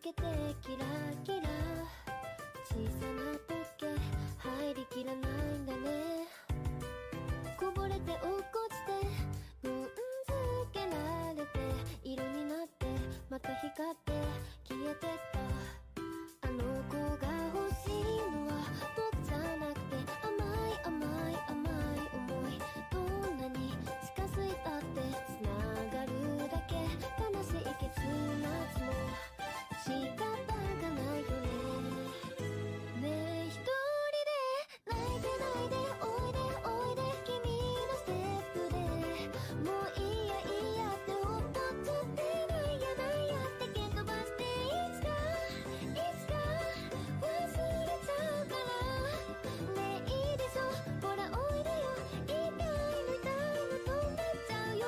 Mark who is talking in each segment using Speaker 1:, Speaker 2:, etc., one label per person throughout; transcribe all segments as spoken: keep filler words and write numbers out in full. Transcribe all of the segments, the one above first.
Speaker 1: けてキラキラ小さな時計入りきらないんだね。こぼれて落っこちて踏んづけられて色になってまた光って消えてった。あの子が欲しいのは僕じゃなくて甘い甘い甘い思い。どんなに近づいたって繋がるだけ悲しい結末も仕方がないよね。ねえ一人で泣いてないでおいでおいで君のステップでもういいやいいやってほっとっちゃってないやないやって蹴飛ばしていつかいつか忘れちゃうからねえいいでしょほらおいでよ痛いの痛いの飛んでっちゃうよ。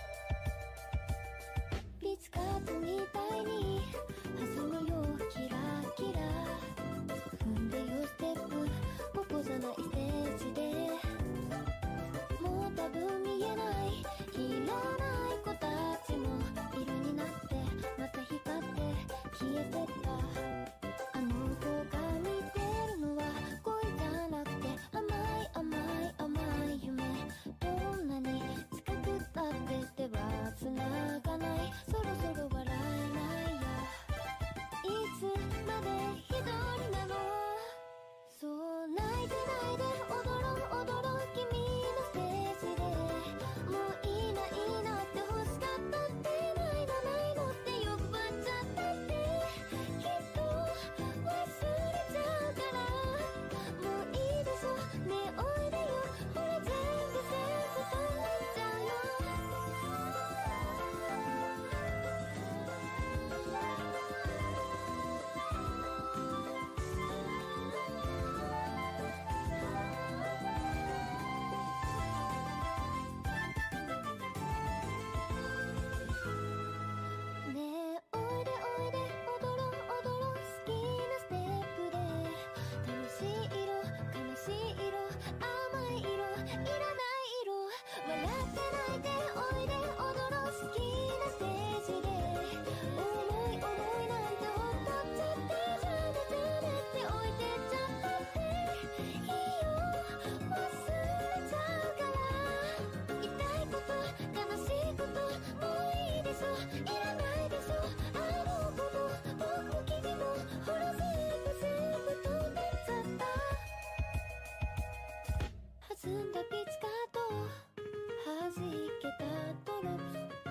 Speaker 1: ピチカートみたいに弾むよキラキラ踏んでよステップここじゃないステージでもう多分見えないいらない子たちも色になってまた光って消えてった。あの子が見てるのは恋じゃなくて甘い甘い甘い夢。どんなに近くったって手は繋がない。そろそろ笑えないやいつまで一人なの。そう泣いてないで踊ろう踊ろう君のステージでもういいないいなって欲しかったってないのないのって欲張っちゃったってきっと忘れちゃうからもういいでしょねえおいでよほら全部全部飛んでっちゃうよ。ねえおいでおいで踊ろう踊ろう好きなステップで楽しい色悲しい色甘い色いらない色笑って泣いておいで踊ろう好きなステージで重い重いなんてほっとっちゃってじゃあねじゃあねって置いてっちゃったっていいよ忘れちゃうから痛いこと悲しいこともういいでしょいらないでしょあの子も僕も君もほら全部全部飛んでっちゃった。弾んだピチカート弾けたドロップ